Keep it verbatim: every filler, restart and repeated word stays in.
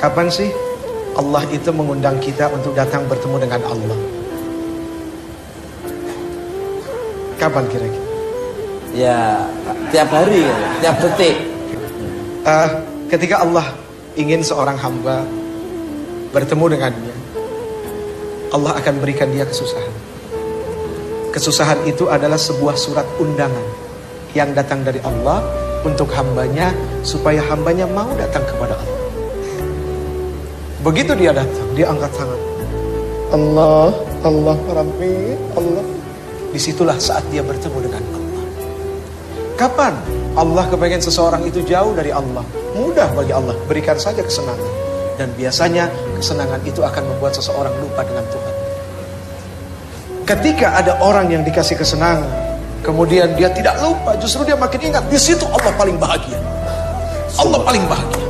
Kapan sih Allah itu mengundang kita untuk datang bertemu dengan Allah? Kapan kira-kira? Ya, tiap hari, tiap detik. Uh, ketika Allah ingin seorang hamba bertemu dengannya, Allah akan berikan dia kesusahan. Kesusahan itu adalah sebuah surat undangan yang datang dari Allah untuk hambanya, supaya hambanya mau datang kepada Allah. Begitu dia datang, dia angkat tangan, Allah, Allah, Rabbi, Allah. Disitulah saat dia bertemu dengan Allah. Kapan Allah kepengen seseorang itu jauh dari Allah? Mudah bagi Allah, berikan saja kesenangan. Dan biasanya kesenangan itu akan membuat seseorang lupa dengan Tuhan. Ketika ada orang yang dikasih kesenangan, kemudian dia tidak lupa, justru dia makin ingat, di situ Allah paling bahagia. Allah paling bahagia.